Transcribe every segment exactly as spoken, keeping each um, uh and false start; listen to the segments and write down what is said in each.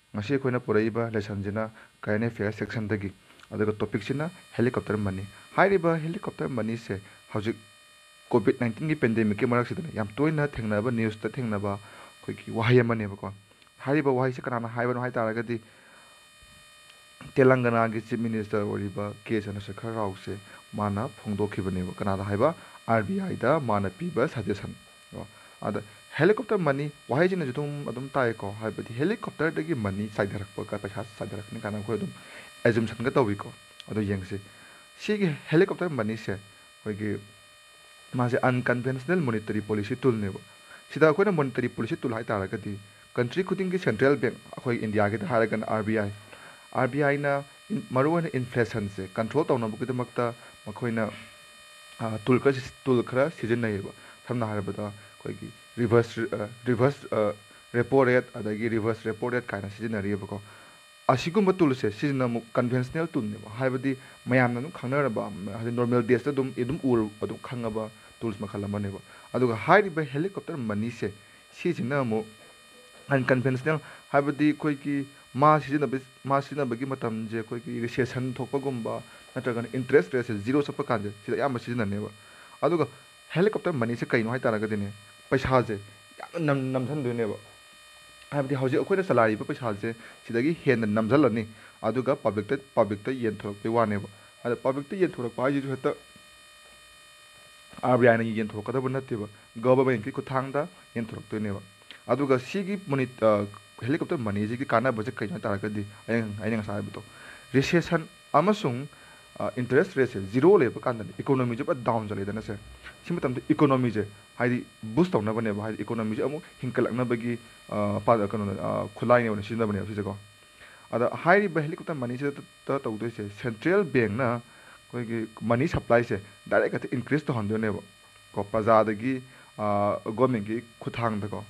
ngasi akhoi poraiba lesson jina current affairs section dagi aduga topic sina helicopter money hairiba helicopter money se hojik covid nineteen gi pandemic ki marak sidana yam toina thengnaba news ta thengnaba khoi ki wahai amane ba ko hairiba wahai se kana haiba no hai taragadi telangana gi chief minister oriba ke chandrasekhar rao se mana phongdokhibane ba kana haiba R B I da mana piba suggestion ada helicopter money wahai jina jutum adum tai ko haibadi helicopter dagi money saidarak pa ka paisa saidarak ni kana khoi dum assumption ga tawi ko ado yengse sigi helicopter money se khoi gi मासे unconventional monetary policy tool ने सिदा अखोना monetary policy tool हाय तारगदी country खुदिंग की central bank अखोई India के हारगन आरबीआई आरबीआई ना मरुवन इन्फ्लेशन से कंट्रोल तौना बुकिद मक्ता मखोइना टूल का टूल खरा सीजन नहीं बा थमना हारबदा कोई की रिवर्स रिवर्स रेपो रेट अदगी रिवर्स रेपो रेट काइना सीजन नरी बको असिगुम टूल से सीजन मु कन्वेंशनल टूल ने हाइबदी मयामना नु खंगनरबा हादि नॉर्मल डेज ता दुम इदुम उर अदुम खंगबा टूल्स मखल मने बा अदुगा हाइरिबा हेलीकॉप्टर मनी से सीजन मु अनकन्वेंशनल हाइबदी कोई की मा सीजन बे मा सीजन बगी मतम जे कोई की रिसेशन थोपगुम्बा नत्रगन इंटरेस्ट रेट से जीरो सप कांजे सिदा याम सीजन ने बा अदुगा हेलीकॉप्टर मनी से कइनो हाइ तारगदिने पैसा जे याम नम नमथन दुने बा हाइबदी हौजे अखोइना सलारी पे पैसा से सिदागी हेन नमझलनी अदुगा पब्लिक ता पब्लिक ता येन थोरक पे वाने बा अद पब्लिक ता येन थोरक पाइ जे हत आरबीआई ना येन थोरक दा बनते बा गवर्नमेंट की खुथांग दा येन थोरक तोने बा अदुगा सिगी मोनिट हेलीकॉप्टर मनी जी की काना बजे कइनो तारगदी आयन आयन साइ बतो रिसेशन अमसुंग इंटरेस्ट रेट से जीरो लेबा कांदा इकोनॉमी जे डाउन जले दना से सिम तम इकोनॉमी जे हाइदि बूस्ट तौना बने बा हाइदि इकोनॉमी जे अमु हिंकलकना बगी पा कनो खुलाई ने सिना बने सिसे को अदा हाइरि बा हेलीकॉप्टर मनी से त तौदे से सेंट्रल बैंक ना कोई की मनी सप्लाई से डायरेक्ट अत इंक्रीज तो हंदो ने को प्रजा दगी गवर्नमेंट की खुथांग दको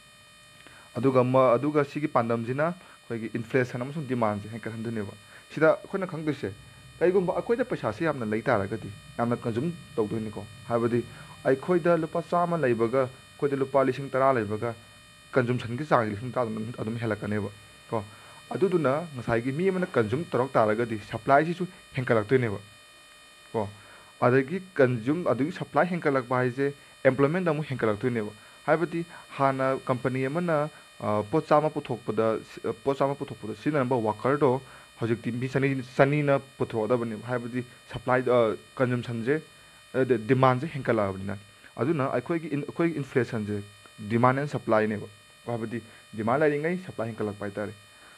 अदुगा म अदुगा सिगी पांदम जिना कोई की इन्फ्लेशन अमसुंग डिमांड से हेंकर हंदो ने बा सिदा खोना खंगदो से कईगुम अखोइदा पैसा से यामना लई तारगदी यामना कंज्यूम तौदोनि को हाबदी अखोइदा लुपा चामा लैबगा कोइदा लुपा लिसिंग तरा लैबगा कंज्यूमशन की चांग लिसिंग ता अदुम हेलकनेबा को अदुदुना ngसाइगी मी अमना कंज्यूम तरक तारगदी सप्लाई सिसु हेंकलक्तोनेबा को अदगी कंज्यूम अदगी सप्लाई हेंकलक बाइजे एम्प्लॉयमेंट अमु हेंकलक्तोनेबा हाबदी हाना कंपनी अमना पोत चामा पुथोकपदा पोत चामा पुथोकपदा सिननबा वर्कर दो हौजिकति मी सनी सनीना पुथ्रोदबनि हाबदी सप्लाई कंज्यूमशन जे डिमांड जे हेंकलाबनिना अदुना अखोइगी अखोइ इन्फ्लेशन जे डिमांड एंड सप्लाई ने हाबदी डिमांड लाइंगै सप्लाई हेंकलक पाइतारे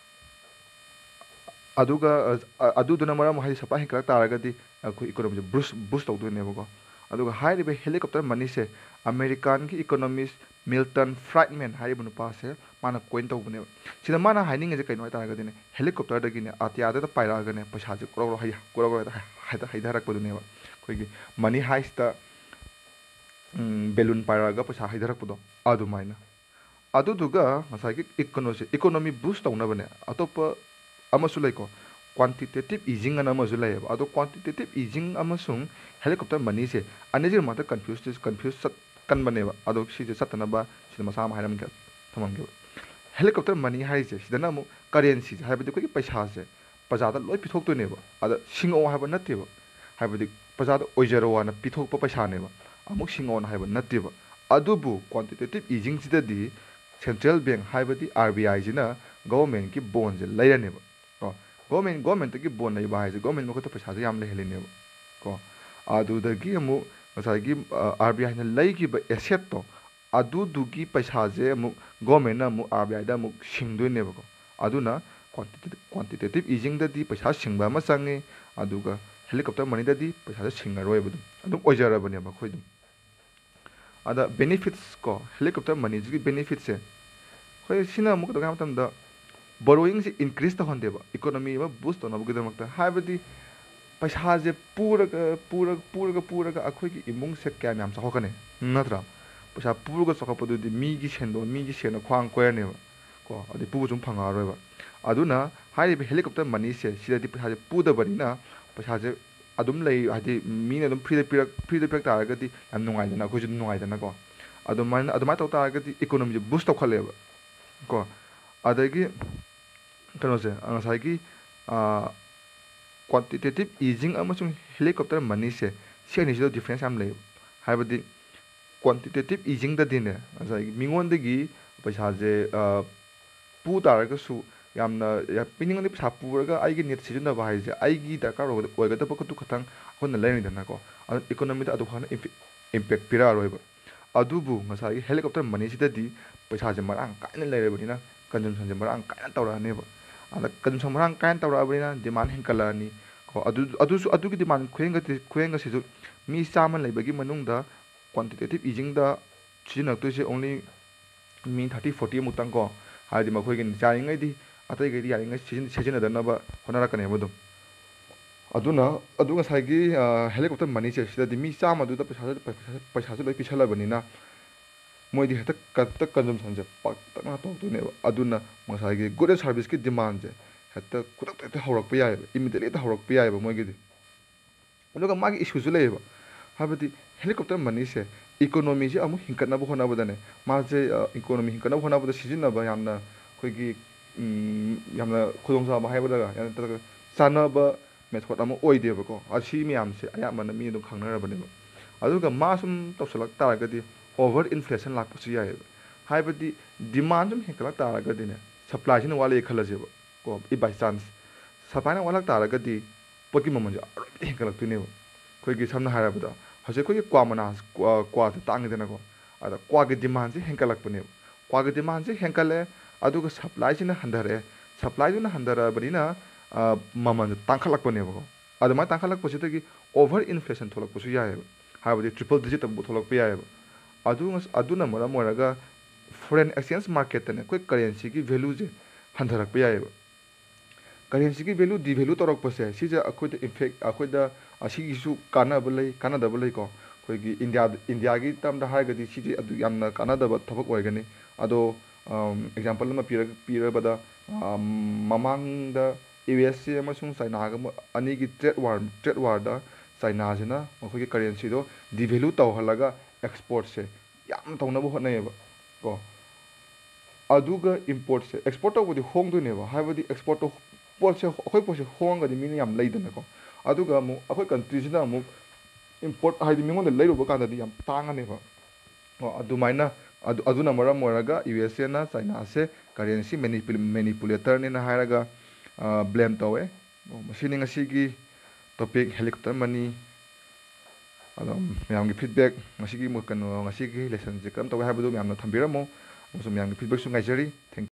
अदुगा अदुदुना मरम हाइ सप्लाई हेंकलक तारगदी अखोइ इकोनॉमी बूस्ट बूस्ट तौदोनेबको अदुगा हाइरिबे हेलीकॉप्टर मनी से अमेरिकन की इकोनॉमिस्ट मिल्टन फ्राइडमैन हाइरिबे नुपा से माना कोइन तौबने सिदा माना हाइनिंग जे कइनो तारगदिने हेलीकॉप्टर दगिने अतियादा त पाइरागने पैसा जे कोरो हाइ कोरो हाइ हाइदारक पदुनेबा कोइगी मनी हाइस्ता बेलून पाइरागा पैसा हाइदारक पदो अदुमाइना अदुदुगा मसाइकी इकोनॉमी इकोनॉमी बूस्ट तौनबने अतोप अमसु लैको क्वांटिटेटिव ईजिंग अन अमसु लैब अदो क्वांटिटेटिव ईजिंग अमसुंग हेलीकॉप्टर मनी से अनेजिर माता कंफ्यूज कंफ्यूज सत कनबनेबा अदो सिजे सतनबा सिदा मसा हाइरम के थमंगे हेलीकॉप्टर मनी हाइसे सिदना मु करेंसी हाइबदि कोइ पैसा से प्रजादा लोइ पिथोक्तोनेबा अद सिंगो हाइबा नतेबा हाइबदि प्रजादा ओइजरो वाना पिथोकप पैसानेबा अमुक सिंगो हाइबा नतेबा अदुबु क्वांटिटेटिव ईजिंग सिददि सेंट्रल बैंक हाइबदि आरबीआई जिना गवर्नमेंट की बॉन्ड जे लैरनेबा को गवर्नमेंट गवर्नमेंट की बॉन्ड लैबा हाइजे गवर्नमेंट मखत पैसा जे याम लेहलेनेबा को अदुदगी अमु मसाइगी आरबीआई ना लैगिबा एसेट तो अदुदुगी पैसा जे अमु गवर्नमेंट ना मु आरबीआई दा मु सिंगदोनेबको अदुना क्वांटिटेटिव क्वांटिटेटिव ईजिंग ददि पैसा सिंगबा अमा संगे अदुगा हेलीकॉप्टर मनी ददि पैसा सिंगरोयबदु अदुम ओइजरबनेबा खोइदुम अदा बेनिफिट्स को हेलीकॉप्टर मनी जी बेनिफिट से खोइ सिना अमुक दगा मतमदा बोरोइंग से इंक्रीज तो हंदेबा इकोनॉमी में बूस्ट तो नबगदमकता हाइबदि पैसा जे पूरग पूरग पूरग पूरग अखोइ की इमुंग से क्या म्याम सखकने नत्रा पैसा पूरग सखपदुदि मीगी सेंदो मीगी सेनो ख्वांग कोयनेबा को अदि पुबु जुम फंगारोयबा अदुना हाइबे हेलीकॉप्टर मनी से सिदि पैसा जे पुदबनिना पैसा जे अदुम लೈ हादि मीने अदुम फ्री पिरक फ्री पिरक तारगदि याम नुंगाइदना अखोइ जु नुंगाइदना को अदुमाइन अदुमा तौ तारगदि इकोनॉमी जे बूस्ट तौखलेबा को अदगी ꯀꯩꯅꯣꯁꯦ ꯉꯁꯥꯏꯒꯤ ꯀ꯭ꯋꯥꯟꯇꯤꯇꯦꯇꯤꯞ ꯏꯖꯤꯡ ꯑꯃꯁꯨꯡ ꯍꯦꯂꯤꯀꯣꯞꯇꯔ ꯃꯅꯤꯁꯦ ꯁꯤ ꯑꯅꯤꯁꯤꯗ ꯗꯤꯐ꯭ꯔꯦꯟꯁ ꯌꯥꯝ ꯂꯩ ꯍꯥꯏꯕꯗꯤ ꯀ꯭ꯋꯥꯟꯇꯤꯇꯦꯇꯤꯞ ꯏꯖꯤꯡꯗꯗꯤꯅꯦ ꯉꯁꯥꯏꯒꯤ ꯃꯤꯉꯣꯟꯗꯒꯤ ꯄꯩꯁꯥꯁꯦ ꯄꯨ ꯇꯥꯔꯒꯁꯨ ꯌꯥꯝꯅ ꯄꯤꯅꯤꯡꯉꯗꯤ ꯄꯩꯁꯥ ꯄꯨꯔꯒ ꯑꯩꯒꯤ ꯅꯦꯠ ꯁꯤꯖꯤꯟꯅꯕ ꯍꯥꯏꯁꯦ ꯑꯩꯒꯤ ꯗꯔꯀꯥꯔ ꯑꯣꯏꯒꯗꯕ ꯈꯛꯇꯨ ꯈꯛꯇꯪ ꯑꯩꯈꯣꯏꯅ ꯂꯩꯔꯤꯗꯅꯀꯣ ꯑꯗꯨ ꯏꯀꯣꯅꯣꯃꯤꯗ ꯑꯗꯨ ꯍꯥꯟꯅ ꯏꯝꯄꯦꯛ ꯄꯤꯔꯛꯑꯔꯣꯏꯕ ꯑꯗꯨꯕꯨ ꯉꯁꯥꯏꯒꯤ ꯍꯦꯂꯤꯀꯣꯞꯇꯔ ꯃꯅꯤꯁꯤꯗꯗꯤ ꯄꯩꯁꯥꯁꯦ ꯃꯔꯥꯡ ꯀꯥꯏꯅ ꯂꯩꯔꯕꯅꯤꯅ ꯀꯟꯖꯨꯝꯁꯟꯁꯦ ꯃꯔꯥꯡ ꯀꯥꯏꯅ ꯇꯧꯔꯛꯑꯅꯦꯕ ꯑꯗ ꯀꯟꯖꯨꯝꯁꯟ ꯃꯔꯥꯡ ꯀꯥꯏꯅ ꯇꯧꯔꯛꯑꯕꯅꯤꯅ ꯗꯤꯃꯥꯟ ꯍꯦꯟꯒꯠꯂꯛꯑꯅꯤ ꯀꯣ ꯑꯗꯨ ꯑꯗꯨꯁꯨ ꯑꯗꯨꯒꯤ ꯗꯤꯃꯥꯟ ꯈꯨꯍꯦꯟꯒꯠꯁꯤꯁꯨ ꯃꯤ ꯆꯥꯝꯃ ꯂꯩꯕꯒꯤ ꯃꯅꯨꯡꯗ ꯀ꯭ꯋꯥꯟꯇꯤꯇꯦꯇꯤꯞ ꯏꯖꯤꯡꯗ ꯁꯤꯖꯤꯟꯅꯔꯛꯇꯣꯏꯁꯦ ꯑꯣꯡꯂꯤ ꯃꯤ ꯊꯥꯔꯇꯤ ꯐꯣꯔꯇꯤ ꯑꯃꯨꯛꯇꯪ ꯀꯣ ꯍꯥꯏꯗꯤ ꯃꯈꯣꯏꯒꯤ ꯌꯥꯔꯤꯉꯩꯗꯤ ꯑꯇꯩꯈꯩꯗꯤ ꯌꯥꯔꯤꯉꯩ ꯁꯤꯖꯤꯟꯅꯗꯅꯕ ꯍꯣꯠꯅꯔꯛꯀꯅꯦꯕ ꯑꯗꯨꯝ ꯑꯗꯨꯅ ꯑꯗꯨ ꯉꯁꯥꯏꯒꯤ ꯍꯦꯂꯤꯀꯣꯞꯇꯔ ꯃꯅꯤꯁꯦ ꯁꯤꯗꯗꯤ ꯃꯤ ꯆꯥꯝꯃꯗꯨꯗ ꯄꯩꯁꯥꯁꯨ ꯄꯩꯁꯥꯁꯨ ꯂꯣꯏ ꯄꯤꯁꯜꯂꯕꯅꯤꯅ ꯃꯣꯏꯗꯤ ꯍꯦꯛꯇ ꯍꯦꯛꯇ ꯀꯟꯖꯨꯝꯁꯟꯁꯦ ꯄꯥꯛꯇꯛꯅ ꯇꯧꯔꯛꯇꯣꯏꯅꯦꯕ ꯑꯗꯨꯅ ꯉꯁꯥꯏꯒꯤ ꯒꯨꯗ ꯑꯦꯟ ꯁꯥꯔꯚꯤꯁꯀꯤ ꯗꯤꯃꯥꯟꯁꯦ ꯍꯦꯛꯇ ꯈꯨꯗꯛꯇ ꯍꯦꯛꯇ ꯍꯧꯔꯛꯄ ꯌꯥꯏꯑꯕ ꯏꯃꯤꯗꯦꯠꯂꯤ ꯍꯦꯛꯇ ꯍꯧꯔꯛꯄ ꯌꯥꯏꯑꯕ ꯃꯣꯏꯒꯤꯗꯤ ꯑꯗꯨꯒ ꯃꯥꯒꯤ ꯏꯁꯨꯁꯨ ꯂꯩꯌꯦꯕ ꯍꯥꯏꯕꯗꯤ ꯍꯦꯂꯤꯀꯣꯞꯇꯔ ꯃꯅꯤꯁꯦ ꯏꯀꯣꯅꯣꯃꯤꯁꯦ ꯑꯃꯨꯛ ꯍꯤꯡꯀꯠꯅꯕ ꯍꯣꯠꯅꯕꯗꯅꯦ ꯃꯥꯁꯦ ꯏꯀꯣꯅꯣꯃꯤ ꯍꯤꯡꯀꯠꯅꯕ ꯍꯣꯠꯅꯕꯗ ꯁꯤꯖꯤꯟꯅꯕ ꯌꯥꯝꯅ ꯑꯩꯈꯣꯏꯒꯤ ꯌꯥꯝꯅ ꯈꯨꯗꯣꯡꯆꯥꯕ ꯍꯥꯏꯕꯗꯒ ꯅꯠꯇ꯭ꯔꯒ ꯆꯥꯟꯅꯕ ꯃꯦꯊꯣꯠ ꯑꯃ ꯑꯣꯏꯗꯦꯕꯀꯣ ꯑꯁꯤ ꯃꯌꯥꯝꯁꯦ ꯑꯌꯥꯝꯕꯅ ꯃꯤ ꯑꯗꯨꯝ ꯈꯪꯅꯔꯕꯅꯦꯕ ꯑꯗꯨꯒ ꯃꯥ ꯁꯨꯝ ꯇꯧꯁꯜꯂꯛ ꯇꯥꯔꯒꯗꯤ ꯑꯣꯚꯔ ꯏꯟꯐ꯭ꯂꯦꯁꯟ ꯂꯥꯛꯄꯁꯨ ꯌꯥꯏꯑꯕ ꯍꯥꯏꯕꯗꯤ ꯗꯤꯃꯥꯟ ꯁꯨꯝ ꯍꯦꯟꯒꯠꯂꯛ ꯇꯥꯔꯒꯗꯤꯅꯦ ꯁꯄ꯭ꯂꯥꯏꯁꯤꯅ ꯋꯥꯠꯂꯦ ꯈꯜꯂꯁꯦꯕ ꯀꯣ ꯏ ꯕꯥꯏ ꯆꯥꯟꯁ ꯁꯄ꯭ꯂꯥꯏꯅ ꯋꯥꯠꯂꯛ ꯇꯥꯔꯒꯗꯤ ꯄꯣꯠꯀꯤ ꯃꯃꯜꯁꯦ ꯑꯔꯣꯏꯕꯤꯗ ꯍꯦꯟꯒꯠꯂꯛꯇꯣꯏꯅꯦꯕ ꯑꯩꯈꯣꯏꯒꯤ ꯁꯝꯅ ꯍꯥꯏꯔꯕꯗ ꯍꯧꯖꯤꯛ ꯑꯩꯈꯣꯏꯒꯤ ꯀ꯭ꯋꯥ ꯃꯅꯥ ꯀ꯭ꯋꯥꯁꯦ ꯇꯥꯡꯉꯤꯗꯅꯀꯣ ꯑꯗ ꯀ꯭ꯋꯥꯒꯤ ꯗꯤꯃꯥꯟꯁꯦ ꯍꯦꯟꯒꯠꯂꯛꯄꯅꯦꯕ ꯀ꯭ꯋꯥꯒꯤ ꯗꯤꯃꯥꯟꯁꯦ ꯍꯦꯟꯒꯠꯂꯛꯑꯦ ꯑꯗꯨꯒ ꯁꯄ꯭ꯂꯥꯏꯁꯤꯅ ꯍꯟꯊꯔꯛꯑꯦ ꯁꯄ꯭ꯂꯥꯏꯗꯨꯅ ꯍꯟꯊꯔꯛꯑꯕꯅꯤꯅ ꯃꯃꯜꯁꯦ ꯇꯥꯡꯈꯠꯂꯛꯄꯅꯦꯕꯀꯣ ꯑꯗꯨꯃꯥꯏꯅ ꯇꯥꯡꯈꯠꯂꯛꯄꯁꯤꯗꯒꯤ ꯑꯣꯚꯔ ꯏꯟꯐ꯭ꯂꯦꯁꯟ ꯊꯣꯛꯂꯛꯄꯁꯨ ꯌꯥꯏꯑꯕ ꯍꯥꯏꯕꯗꯤ ꯇ꯭ꯔꯤꯄꯜ ꯗꯤꯖꯤꯠꯇꯕꯨ ꯊꯣꯛꯂꯛꯄ ꯌꯥꯏꯑꯕ ꯑꯗꯨ ꯑꯗꯨꯅ ꯃꯔꯝ ꯑꯣꯏꯔꯒ ꯐꯣꯔꯦꯟ ꯑꯦꯛꯁꯆꯦꯟꯖ ꯃꯥꯔꯀꯦꯠꯇꯅꯦ ꯑꯩꯈꯣꯏ ꯀꯔꯦꯟꯁꯤꯒꯤ ꯚꯦꯂꯨꯁꯦ ꯍꯟꯊꯔꯛꯄ ꯌꯥꯏꯑꯕ ꯀꯔꯦꯟꯁꯤꯒꯤ ꯚꯦꯂꯨ ꯗꯤꯚꯦꯂꯨ ꯇꯧꯔꯛꯄꯁꯦ ꯁꯤꯁꯦ ꯑꯩꯈꯣꯏꯗ ꯏꯟꯐꯦꯛ ꯑꯩꯈꯣꯏꯗ ꯑꯁꯤꯒꯤꯁꯨ ꯀꯥꯟꯅꯕ ꯂꯩ ꯀꯥꯟꯅꯗꯕ ꯂꯩꯀꯣ ꯑꯩꯈꯣꯏꯒꯤ ꯏꯟꯗꯤꯌꯥꯗ ꯏꯟꯗꯤꯌꯥꯒꯤ ꯇꯔꯝꯗ ꯍꯥꯏꯔꯒꯗꯤ ꯁꯤꯁꯦ ꯑꯗꯨ ꯌꯥꯝꯅ ꯀꯥꯟꯅꯗꯕ ꯊꯕꯛ ꯑꯣꯏꯒꯅꯤ ꯑꯗꯣ ꯑꯦꯛꯖꯥꯝꯄꯜ ꯑꯃ ꯄꯤꯔꯕꯗ ꯃꯃꯥꯡꯗ ꯌꯨ ꯑꯦꯁ ꯑꯦ ꯑꯃꯁꯨꯡ ꯆꯩꯅꯥꯒ ꯑꯅꯤꯒꯤ ꯇ꯭ꯔꯦꯠ ꯋꯥꯔ ꯇ꯭ꯔꯦꯠ ꯋꯥꯔꯗ ꯆꯩꯅꯥꯁꯤꯅ ꯃꯈꯣꯏꯒꯤ ꯀꯔꯦꯟꯁꯤꯗꯣ ꯗꯤꯚꯦꯂꯨ ꯇꯧꯍꯜꯂꯒ ꯑꯦꯛꯁꯄꯣꯔꯠꯁꯦ ꯌꯥꯝ ꯇꯧꯅꯕ ꯍꯣꯠꯅꯩꯌꯦꯕ ꯀꯣ ꯑꯗꯨꯒ ꯏꯝꯄꯣꯔꯠꯁꯦ ꯑꯦꯛꯁꯄꯣꯔꯠ ꯇꯧꯕꯗꯤ ꯍꯣꯡꯗꯣꯏꯅꯦꯕ ꯍꯥꯏꯕꯗꯤ ꯑꯦꯛꯁꯄꯣꯔꯠꯇꯣ ꯄꯣꯠꯁꯦ ꯑꯩꯈꯣꯏ ꯄꯣꯠꯁꯦ ꯍꯣꯡꯉꯒꯗꯤ ꯃꯤꯅ ꯌꯥꯝ ꯂꯩꯗꯅꯀꯣ ꯑꯗꯨꯒ ꯑꯃꯨꯛ ꯑꯩꯈꯣꯏ ꯀꯟꯇ꯭ꯔꯤꯁꯤꯅ ꯑꯃꯨꯛ ꯏꯝꯄꯣꯔꯠ ꯍꯥꯏꯗꯤ ꯃꯤꯉꯣꯟꯗ ꯂꯩꯔꯨꯕ ꯀꯥꯟꯗꯗꯤ ꯌꯥꯝ ꯇꯥꯡꯉꯅꯦꯕ ꯑꯣ ꯑꯗꯨꯃꯥꯏꯅ ꯑꯗꯨ ꯑꯗꯨꯅ ꯃꯔꯝ ꯑꯣꯏꯔꯒ ꯌꯨ ꯑꯦꯁ ꯑꯦꯅ ꯆꯩꯅꯥꯁꯦ ꯀꯔꯦꯟꯁꯤ ꯃꯦꯅꯤꯄꯨꯂꯦꯇꯔꯅꯦꯅ ꯍꯥꯏꯔꯒ ꯕ꯭ꯂꯦꯝ ꯇꯧꯋꯦ ꯃꯁꯤꯅꯤ ꯉꯁꯤꯒꯤ ꯇꯣꯄꯤꯛ ꯍꯦꯂꯤꯀꯣꯞꯇꯔ ꯃꯅꯤ ꯑꯗꯣ ꯃꯌꯥꯝꯒꯤ ꯐꯤꯗꯕꯦꯛ ꯉꯁꯤꯒꯤ ꯀꯩꯅꯣ ꯉꯁꯤꯒꯤ ꯂꯦꯁꯟꯁꯦ ꯀꯔꯝ ꯇꯧꯒꯦ ꯍꯥꯏꯕꯗꯨ ꯃꯌꯥꯝꯅ ꯊꯝꯕꯤꯔꯝꯃꯣ ꯑꯃꯁꯨꯡ ꯃꯌꯥꯝꯒꯤ ꯐꯤꯗꯕꯦꯛꯁꯨ ꯉꯥꯏꯖꯔꯤ ꯊꯦꯡꯛ